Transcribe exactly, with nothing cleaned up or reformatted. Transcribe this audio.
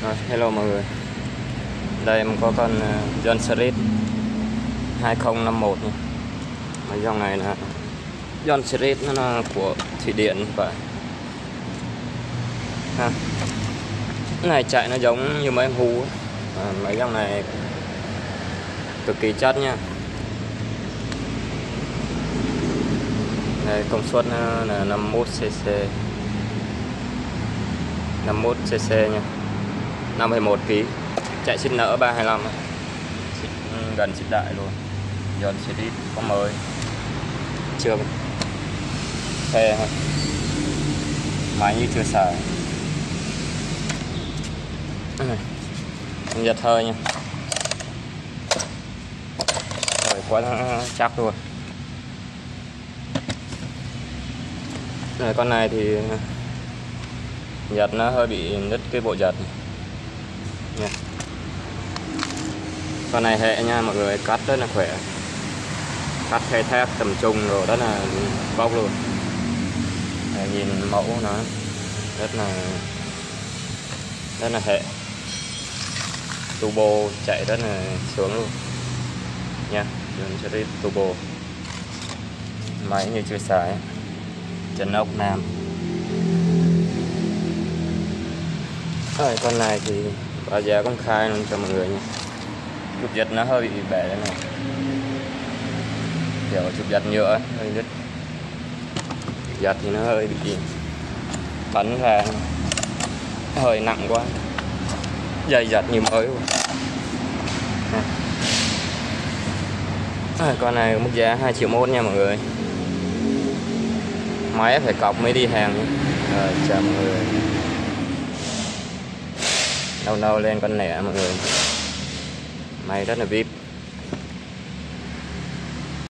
Rồi, hello mọi người. Đây em có con uh, John Series hai không năm mốt nha. Mấy dòng này là John Series, nó là của Thụy Điển vậy. Ha. Cái này chạy nó giống như mấy em hu à, mấy dòng này cực kỳ chất nha. Đây, công suất nó là năm mươi mốt xê xê, năm mươi mốt xê xê nha, năm mươi mốt ký, chạy xịt nở ba hai lăm, gần xịt đại luôn. John Series có mới chưa xe thôi, máy như chưa xài. Em giật hơi nha, rồi quá chắc luôn. Rồi, con này thì giật nó hơi bị đứt cái bộ giật nha. Con này hệ nha mọi người, cắt rất là khỏe, cắt khe thép tầm trung rồi rất là bóc luôn. Đây, nhìn mẫu nó rất là rất là hệ, turbo chạy rất là sướng luôn nha. John Series turbo, máy như chưa xài, chân ốc nam. Rồi, con này thì báo giá công khai luôn cho mọi người nha. Chụp giật nó hơi bị bể đây này, kiểu chụp giật nhựa hơi đứt, giật thì nó hơi bị bắn ra, hơi nặng quá, dây giật như mới luôn. À, con này mức giá hai triệu mốt nha mọi người. Máy phải cọc mới đi hàng nhé. Rồi, chào mọi người. Đâu đâu lên con lẻ mọi người, máy rất là vip.